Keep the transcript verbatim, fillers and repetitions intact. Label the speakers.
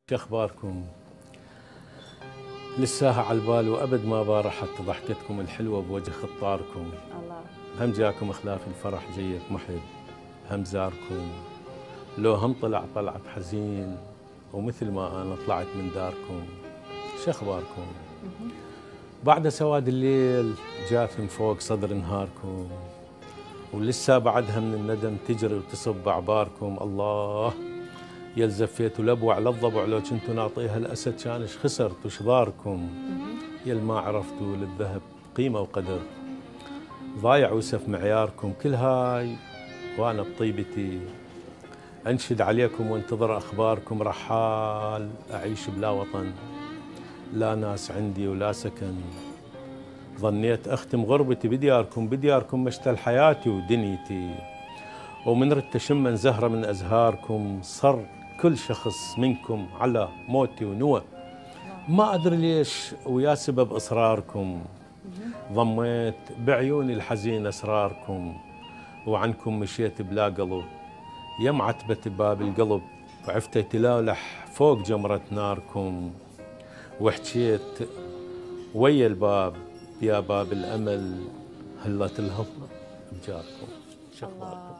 Speaker 1: شو اخباركم؟ لساها على البال وابد ما بارحت ضحكتكم الحلوه بوجه خطاركم.
Speaker 2: الله.
Speaker 1: هم جاكم خلاف الفرح جيك محب، هم زاركم لو هم طلع طلعت حزين، ومثل ما انا طلعت من داركم. شو اخباركم؟ بعد سواد الليل جاثم فوق صدر نهاركم، ولسه بعدها من الندم تجري وتصب اعباركم. الله يا الزفيت ولبوا على الضبع، لو كنتوا ناطيها الاسد كانش خسرت وشضاركم. يا ما عرفتوا للذهب قيمه وقدر، ضايع وسف معياركم. كل هاي وانا بطيبتي انشد عليكم وانتظر اخباركم. رحال اعيش بلا وطن، لا ناس عندي ولا سكن، ظنيت اختم غربتي بدياركم. بدياركم مشتل حياتي ودنيتي، ومن رد تشم زهره من ازهاركم. صر كل شخص منكم على موتي ونوى، ما ادري ليش ويا سبب اصراركم. ضميت بعيوني الحزين اسراركم، وعنكم مشيت بلا قلب. يم عتبة باب القلب وعفتي تلالح فوق جمرة ناركم. وحكيت ويا الباب يا باب الامل، هلت الهضمه بجاركم. شو اخباركم؟